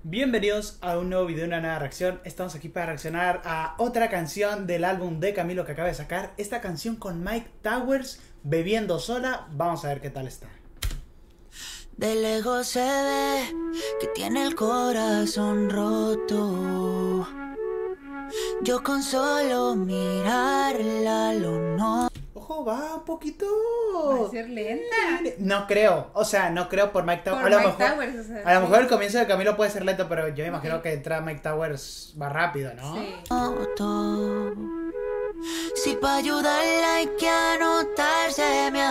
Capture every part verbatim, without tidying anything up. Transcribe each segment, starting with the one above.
Bienvenidos a un nuevo video, una nueva reacción. Estamos aquí para reaccionar a otra canción del álbum de Camilo que acaba de sacar. Esta canción con Myke Towers, Bebiendo Sola. Vamos a ver qué tal está. De lejos se ve que tiene el corazón roto. Yo con solo mirarla lo no. Ojo, va un poquito. Va a ser lenta. No creo, o sea, no creo por Myke Towers. Por a lo Myke mejor, Towers, o sea, a lo sí. mejor el comienzo de Camilo puede ser lento, pero yo me imagino Ok. que entra Myke Towers va rápido, ¿no? Sí. Roto. Si pa' ayudarla hay que anotarse, me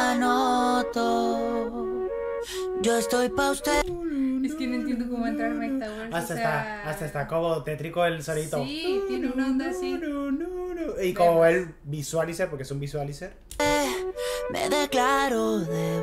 anoto. Yo estoy pa' usted. Es que no entiendo cómo va a entrar Myke Towers. Hasta o está, sea... hasta está como tétrico el solito. Sí, tiene una onda así. Y como el visualizer, porque es un visualizer. Me declaro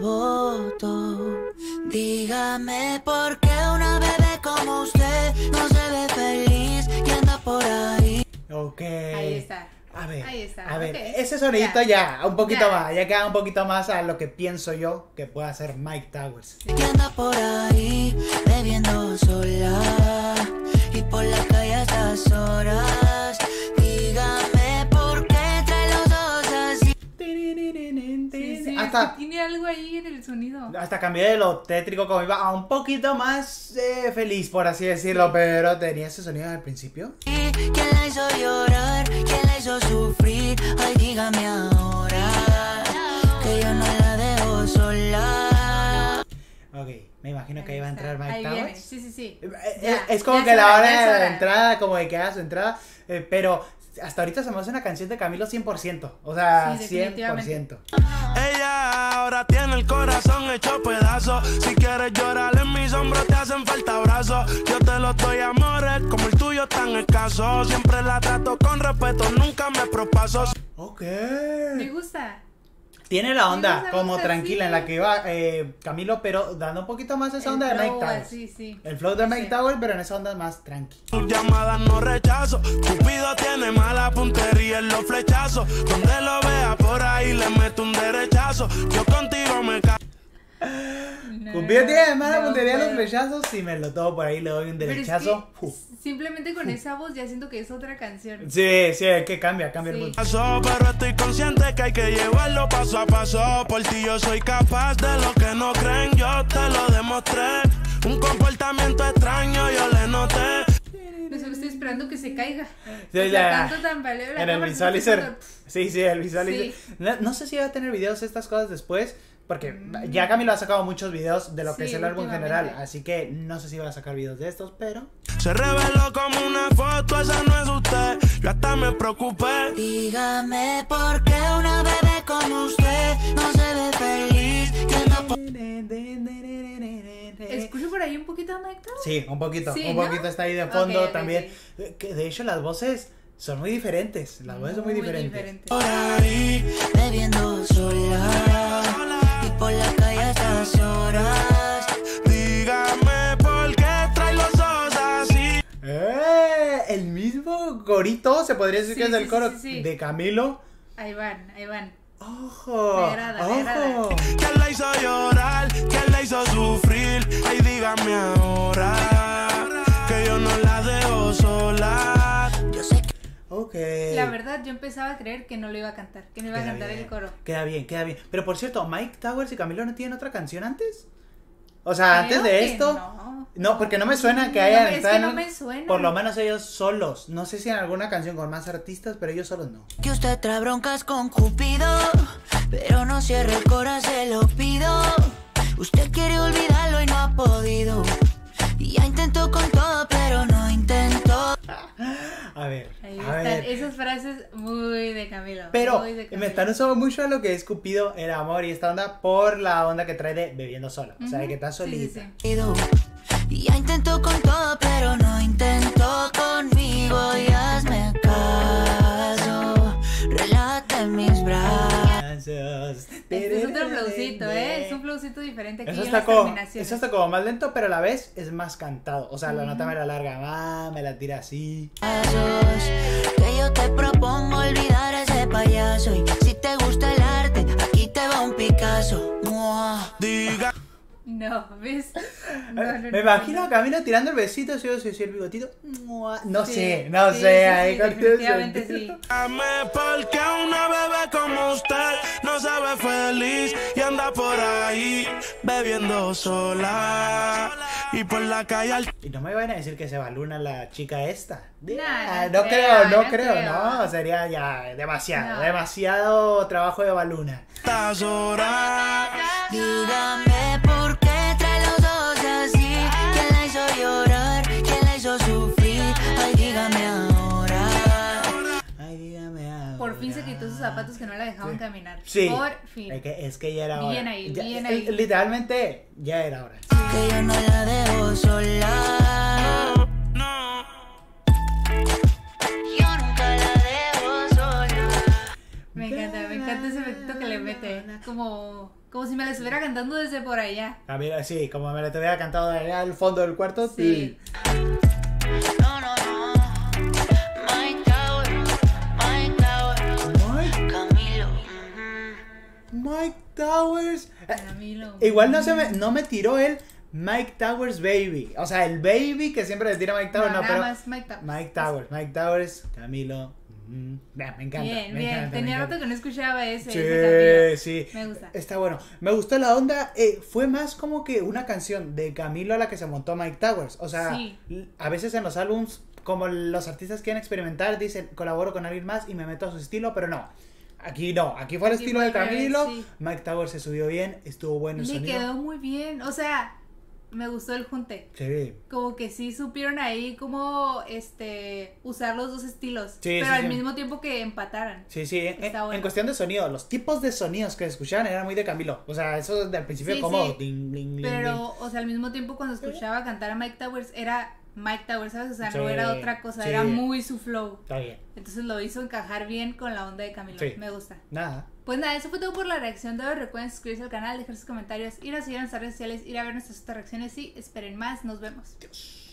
devoto. Dígame por qué una bebé como usted no se ve feliz y anda por ahí. Ok. Ahí está. A ver, Ahí está, a ver, ok. ese sonidito ya, Ya. un poquito Ya. más, ya queda un poquito más a lo que pienso yo que puede hacer Myke Towers. Y anda por ahí bebiendo sola y por la calle a estas horas. Dígame por qué trae los ojos así. Sí, sí, Hasta, es que tiene algo ahí en el sonido. hasta cambié de lo tétrico como iba a un poquito más eh, feliz, por así decirlo, pero tenía ese sonido al principio. ¿Quién la hizo llorar? ¿Quién la hizo sufrir? Ay, dígame ahora que yo no la dejo sola. Ok, me imagino que ahí va a entrar está. Myke Ahí Towers. viene, sí, sí, sí. Eh, Ya, eh, es como ya que es la hora, hora ya es de la hora. entrada, como de que haga su entrada, eh, pero hasta ahorita se me hace una canción de Camilo cien por ciento, o sea, Sí, cien por definitivamente. ciento. Ella ahora tiene el corazón hecho pedazos. Si quieres llorar en mis hombros te hacen falta brazos. Yo te los doy amores como el tuyo tan escaso. Siempre la trato con respeto, nunca me propaso. Ok. Me gusta. Tiene la onda Me gusta, como me gusta, tranquila sí. en la que iba eh, Camilo, pero dando un poquito más esa El onda de flow, Myke Towers. así, sí. El flow de Sí. Myke Towers, pero en esa onda más tranqui. Tus llamadas no rechazo. Cupido tiene mala puntería en los flechazos. Donde lo vea por ahí le meto un derechazo. Yo contigo me caso. No, Cupido tiene mala no puntería en los puedo. flechazos, si me lo tomo por ahí le doy un Pero es derechazo. que Uf. simplemente con esa voz ya siento que es otra canción. Sí, sí, es que cambia, cambia Sí. el mood. Pero estoy consciente que hay que llevarlo paso a paso. Por ti yo soy capaz de lo que no creen. Yo te lo demostré. Un comportamiento extraño yo le noté. No sé, estoy esperando que se caiga. Sí, O sea, ya. tanto tan paleo la En el cámara, visualizer. está pasando- Sí, sí, el visualizer. Sí. No, no sé si va a tener videos de estas cosas después, porque Mm. ya Camilo ha sacado muchos videos de lo que Sí, es el álbum en últimamente. general, así que no sé si va a sacar videos de estos, pero... Se reveló como una foto, esa no es usted. Yo hasta me preocupé. Dígame por qué una bebé como usted no se ve feliz y anda por Escucho por ahí un poquito a Myke Towers. Sí, un poquito, Sí, un ¿no? poquito está ahí de fondo Ok, ok, también. ok. Eh, Que de hecho las voces son muy diferentes, las voces son muy diferentes. Por ahí, bebiendo sola y por la calle a estas horas. dígame por qué trae los ojos así. Eh, el mismo corito, se podría decir Sí, que es sí, el sí, coro sí, sí. de Camilo. Ahí van, ahí van. Ojo, Me agrada, me agrada. ojo. ¿Quién la hizo llorar? ¿Quién la hizo sufrir? Ay, dígame ahora que yo no la dejo sola. Yo sé que Ok. La verdad, yo empezaba a creer que no lo iba a cantar, que no iba a Queda cantar bien, el coro. Queda bien, queda bien. Pero por cierto, Myke Towers y Camilo no tienen otra canción antes. O sea, Creo antes de que esto. No. No, porque no me suena que No, hayan es que estado en- no me suena. Por lo menos ellos solos. No sé si en alguna canción con más artistas, pero ellos solos no. que usted trae broncas con Cupido, pero no cierre el corazón, se lo pido. Usted quiere olvidarlo y no ha podido. Y ya intentó con todo, pero no intentó. A ver, Ahí a están ver. esas frases muy de Camilo. Pero muy de Camilo. me están usando mucho lo que es Cupido, el amor y esta onda por la onda que trae de bebiendo sola. O sea, de que está Sí, sí, solita. sí. Y ya intentó con todo, pero no intentó conmigo. Y hazme caso, relájate en mis brazos. Este es otro flowcito, ¿eh? Es un flowcito diferente aquí Eso en está, las como, terminaciones. eso está como más lento, pero a la vez es más cantado. O sea, la nota me la larga más, me la tira así. Que yo te propongo olvidar a ese payaso. Y si te gusta el arte, aquí te va un Picasso. Mua. Diga. No, ¿ves? No, no, Me no, imagino no. a Camilo tirando el besito, yo sé si el bigotito. ¡Mua! No Sí, sé, no sí, sé. sí, ahí sí, con definitivamente eso. sí. Dame porque una bebé como usted no se ve feliz y anda por ahí bebiendo sola y por la calle al... Y no me van a decir que se va Luna la chica esta. No, Ah, no no creo, creo, no no creo, creo. no. Sería ya demasiado, No. demasiado trabajo de Baluna. estas horas. Dígame por qué trae los ojos así. ¿Quién la hizo llorar? ¿Quién la hizo sufrir? Ay, dígame ahora. Ay, dígame ahora. Por fin se quitó sus zapatos que no la dejaban caminar. Sí. Por fin. Es que, es que ya era hora. Bien ahí, Ya- bien eh, ahí. Literalmente, ya era hora. Que yo no la dejo sola. No. Yo nunca la dejo sola. Me encanta, me encanta ese efecto que le mete. Como, como si me la estuviera cantando desde por allá. Camila, sí, como me lo tuviera cantado de allá al fondo del cuarto. Sí. No, no, no. Mike Tower, Mike Tower, Mike, Camilo. ujú. Mike Towers. Eh, Camilo. Igual no se me, no me tiró el Mike Towers Baby. O sea, el baby que siempre le tira Mike Towers. No, nada pero. más Mike Towers. Mike Towers, Mike Towers, Camilo. mm, Me me encanta. Bien, me bien. encanta, me Tenía encanta. rato que no escuchaba ese, ese Sí, sí. Camilo. Me gusta. Está bueno. Me gustó la onda. eh, fue más como que una canción de Camilo a la que se montó Mike Towers. O sea, Sí. l- a veces en los álbums, como los artistas quieren experimentar, dicen colaboro con alguien más y me meto a su estilo, pero no. Aquí no. Aquí fue el Aquí estilo fue de al revés, Camilo. sí. Mike Towers se subió bien, estuvo bueno el Le sonido. quedó muy bien. O sea, me gustó el junte. Sí. Como que sí supieron ahí como este usar los dos estilos. Sí, pero sí, al sí. mismo tiempo que empataran. Sí, sí, en, Está bueno. en cuestión de sonido, los tipos de sonidos que escuchaban eran muy de Camilo. O sea, eso desde el principio Sí, como sí. ding, ding, ding, Pero, ding. o sea, al mismo tiempo cuando escuchaba cantar a Mike Towers era Mike Towers, ¿sabes? O sea, no Sí, era otra cosa, sí. era muy su flow. Está bien. Entonces lo hizo encajar bien con la onda de Camilo. Sí. Me gusta. Nada. Pues nada, eso fue todo por la reacción de hoy. Recuerden suscribirse al canal, dejar sus comentarios, ir a seguir en nuestras redes sociales, ir a ver nuestras otras reacciones y esperen más. Nos vemos. Dios.